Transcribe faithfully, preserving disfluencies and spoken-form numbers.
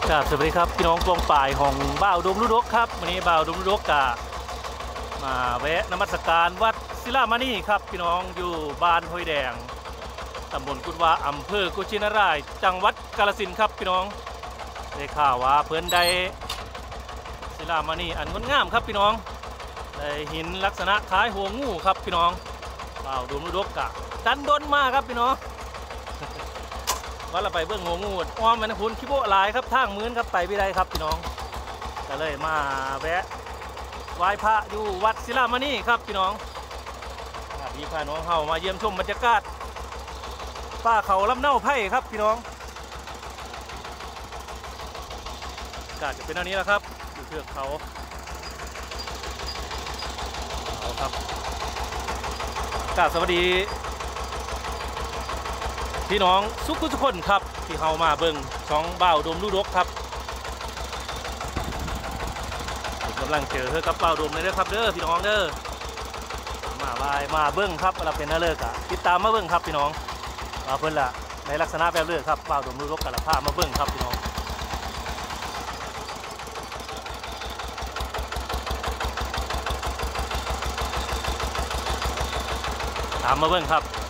ครับสวัสดีครับพี่น้องกองป่ายของบ่าวดมลุดกครับวันนี้บ่าวดมลุดกกะมาแวะนมัสการวัดศิลามณีครับพี่น้องอยู่บ้านห้วยแดงตำบลกุดว่าอำเภอกุชินารายจังหวัดกาฬสินธุ์ครับพี่น้องได้ข่าวว่าเพิ่นได้ศิลามณีอันงดงามครับพี่น้องได้หินลักษณะคล้ายหัวงูครับพี่น้องบ่าวดมลุดกกะดันดนมากครับพี่น้องว่าเราไปเบื้องหัวงูอ้อมมันคุณคิโบหลายครับทางมื้นครับไปไม่ได้ครับพี่น้องก็เลยมาแวะไหว้พระอยู่วัดศิลามณีครับพี่น้องพี่พาน้องเฮามาเยี่ยมชมบรรยากาศป่าเขาลำเนาไผ่ครับพี่น้องอากาศจะเป็นอันนี้แหละครับอยู่เทือกเขาเอาครับกราบสวัสดีพี่น้องสุขุทุกคนครับที่เฮามาเบิ่งช่องบ่าวดมลุดกครับกำลังเจอเธอกับบ่าวดมเลยเด้อครับเด้อพี่น้องเด้อมาบายมาเบิ่งครับเราเป็นน่าเลิกอ่ะติดตามมาเบิ่งครับพี่น้องมาเพิ่นละในลักษณะแบบเลิกครับบ่าวดมลุดกกับละผ้ามาเบิ่งครับพี่น้องตามมาเบิ่งครับ